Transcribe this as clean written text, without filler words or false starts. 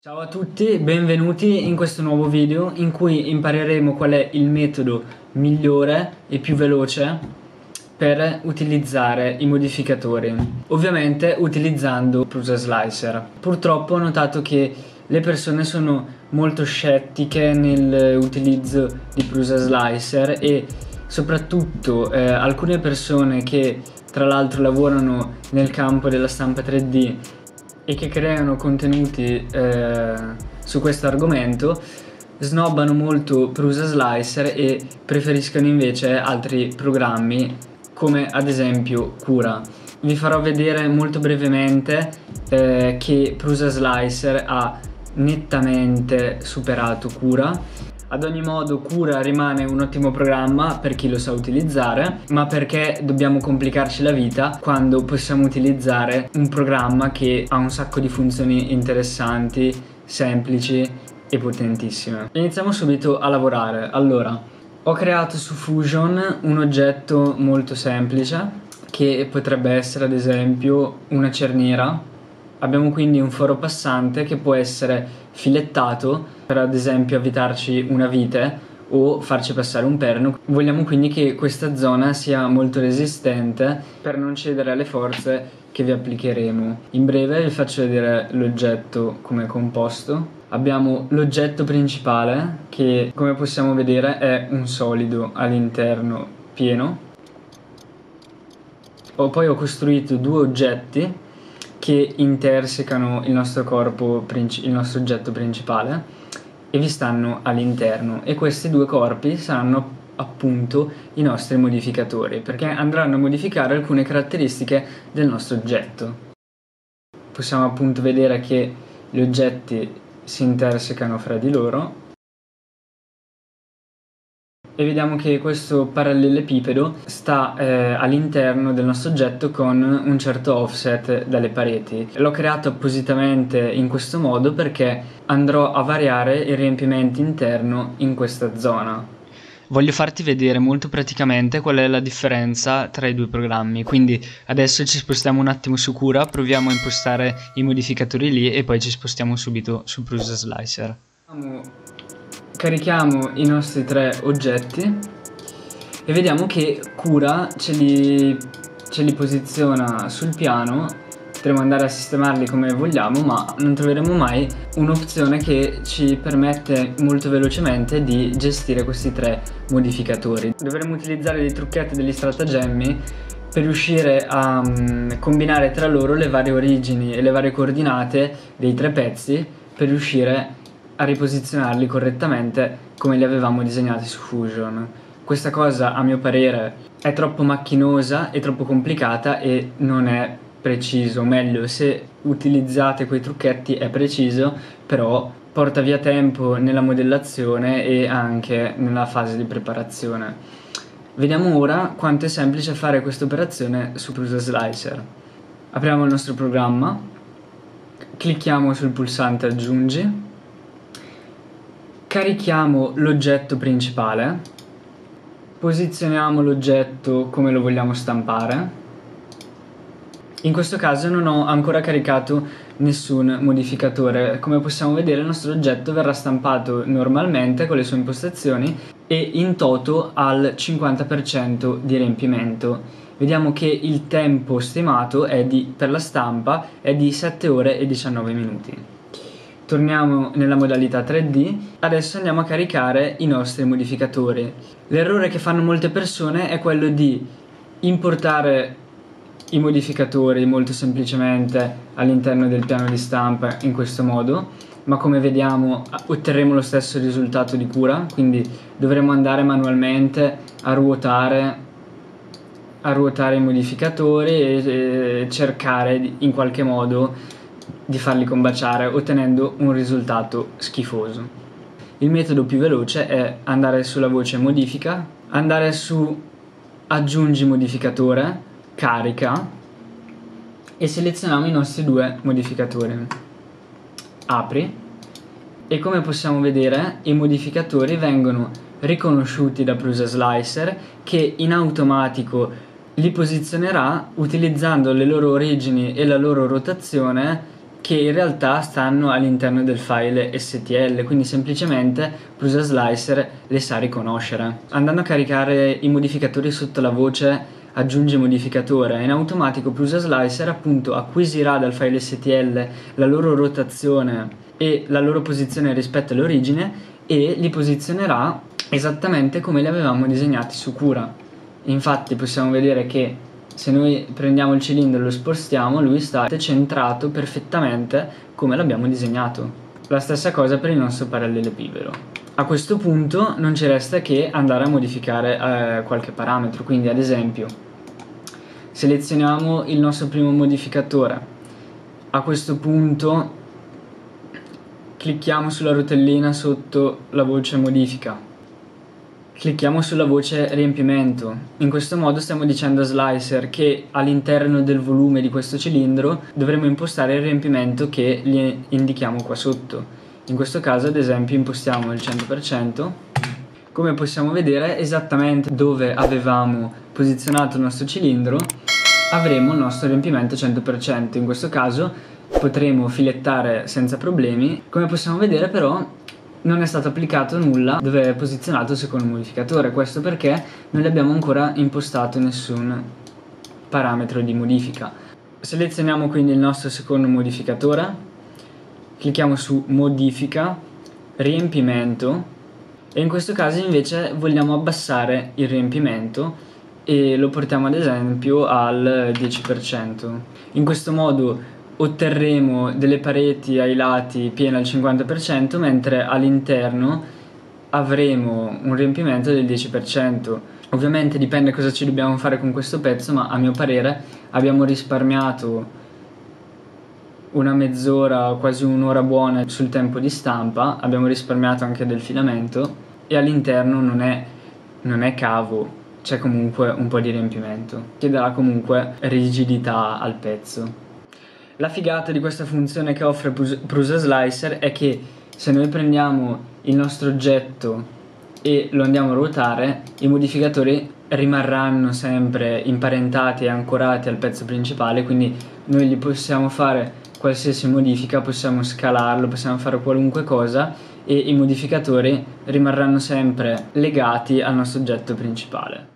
Ciao a tutti, benvenuti in questo nuovo video in cui impareremo qual è il metodo migliore e più veloce per utilizzare i modificatori, ovviamente utilizzando Prusa Slicer. Purtroppo ho notato che le persone sono molto scettiche nell'utilizzo di Prusa Slicer e soprattutto alcune persone che tra l'altro lavorano nel campo della stampa 3D e che creano contenuti su questo argomento snobbano molto Prusa Slicer e preferiscono invece altri programmi come ad esempio Cura. Vi farò vedere molto brevemente che Prusa Slicer ha nettamente superato Cura. Ad ogni modo Cura rimane un ottimo programma per chi lo sa utilizzare, ma perché dobbiamo complicarci la vita quando possiamo utilizzare un programma che ha un sacco di funzioni interessanti, semplici e potentissime. Iniziamo subito a lavorare. Allora, ho creato su Fusion un oggetto molto semplice che potrebbe essere ad esempio una cerniera. Abbiamo quindi un foro passante che può essere filettato per ad esempio avvitarci una vite o farci passare un perno. Vogliamo quindi che questa zona sia molto resistente per non cedere alle forze che vi applicheremo. In breve vi faccio vedere l'oggetto come è composto. Abbiamo l'oggetto principale che, come possiamo vedere, è un solido all'interno pieno. Poi ho costruito due oggetti che intersecano il nostro corpo, il nostro oggetto principale, e vi stanno all'interno, e questi due corpi saranno appunto i nostri modificatori, perché andranno a modificare alcune caratteristiche del nostro oggetto. Possiamo appunto vedere che gli oggetti si intersecano fra di loro e vediamo che questo parallelepipedo sta all'interno del nostro oggetto con un certo offset dalle pareti. L'ho creato appositamente in questo modo perché andrò a variare il riempimento interno in questa zona. Voglio farti vedere molto praticamente qual è la differenza tra i due programmi, quindi adesso ci spostiamo un attimo su Cura, proviamo a impostare i modificatori lì e poi ci spostiamo subito su Prusa Slicer. Carichiamo i nostri tre oggetti e vediamo che Cura ce li posiziona sul piano. Potremo andare a sistemarli come vogliamo, ma non troveremo mai un'opzione che ci permette molto velocemente di gestire questi tre modificatori. Dovremo utilizzare dei trucchetti, degli stratagemmi per riuscire a combinare tra loro le varie origini e le varie coordinate dei tre pezzi per riuscire a riposizionarli correttamente come li avevamo disegnati su Fusion. Questa cosa, a mio parere, è troppo macchinosa e troppo complicata e non è preciso. Meglio, se utilizzate quei trucchetti è preciso, però porta via tempo nella modellazione e anche nella fase di preparazione. Vediamo ora quanto è semplice fare questa operazione su Prusa Slicer. Apriamo il nostro programma, clicchiamo sul pulsante aggiungi, carichiamo l'oggetto principale, posizioniamo l'oggetto come lo vogliamo stampare. In questo caso non ho ancora caricato nessun modificatore. Come possiamo vedere il nostro oggetto verrà stampato normalmente con le sue impostazioni e in toto al 50% di riempimento. Vediamo che il tempo stimato per la stampa è di 7 ore e 19 minuti. Torniamo nella modalità 3D, adesso andiamo a caricare i nostri modificatori. L'errore che fanno molte persone è quello di importare i modificatori molto semplicemente all'interno del piano di stampa in questo modo, ma come vediamo otterremo lo stesso risultato di Cura, quindi dovremo andare manualmente a ruotare i modificatori e cercare in qualche modo di farli combaciare, ottenendo un risultato schifoso. Il metodo più veloce è andare sulla voce modifica, andare su aggiungi modificatore, carica e selezioniamo i nostri due modificatori. Apri e come possiamo vedere i modificatori vengono riconosciuti da Prusa Slicer che in automatico li posizionerà utilizzando le loro origini e la loro rotazione che in realtà stanno all'interno del file STL, quindi semplicemente Prusa Slicer le sa riconoscere. Andando a caricare i modificatori sotto la voce aggiungi modificatore, in automatico Prusa Slicer appunto acquisirà dal file STL la loro rotazione e la loro posizione rispetto all'origine e li posizionerà esattamente come li avevamo disegnati su Cura. Infatti possiamo vedere che se noi prendiamo il cilindro e lo spostiamo, lui sta centrato perfettamente come l'abbiamo disegnato. La stessa cosa per il nostro parallelepipedo. A questo punto non ci resta che andare a modificare qualche parametro, quindi ad esempio selezioniamo il nostro primo modificatore. A questo punto clicchiamo sulla rotellina sotto la voce modifica. Clicchiamo sulla voce riempimento. In questo modo stiamo dicendo a Slicer che all'interno del volume di questo cilindro dovremo impostare il riempimento che gli indichiamo qua sotto. In questo caso ad esempio impostiamo il 100%. Come possiamo vedere, esattamente dove avevamo posizionato il nostro cilindro avremo il nostro riempimento 100%. In questo caso potremo filettare senza problemi. Come possiamo vedere però non è stato applicato nulla dove è posizionato il secondo modificatore, questo perché non gli abbiamo ancora impostato nessun parametro di modifica. Selezioniamo quindi il nostro secondo modificatore, clicchiamo su modifica, riempimento e in questo caso invece vogliamo abbassare il riempimento e lo portiamo ad esempio al 10%. In questo modo otterremo delle pareti ai lati piene al 50%, mentre all'interno avremo un riempimento del 10%. Ovviamente dipende cosa ci dobbiamo fare con questo pezzo, ma a mio parere abbiamo risparmiato una mezz'ora, quasi un'ora buona sul tempo di stampa, abbiamo risparmiato anche del filamento e all'interno non è cavo, c'è comunque un po' di riempimento, che darà comunque rigidità al pezzo. La figata di questa funzione che offre Prusa Slicer è che se noi prendiamo il nostro oggetto e lo andiamo a ruotare, i modificatori rimarranno sempre imparentati e ancorati al pezzo principale, quindi noi gli possiamo fare qualsiasi modifica, possiamo scalarlo, possiamo fare qualunque cosa e i modificatori rimarranno sempre legati al nostro oggetto principale.